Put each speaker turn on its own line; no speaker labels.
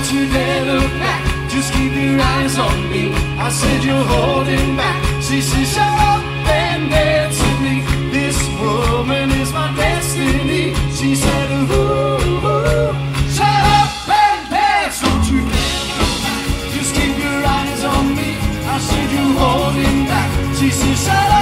Don't you dare look back, just keep your eyes on me. I said you're holding back. She said shut up and dance with me. This woman is my destiny. She said ooh, ooh, shut up and dance. Don't you dare look back, just keep your eyes on me. I said you're holding back. She said shut up.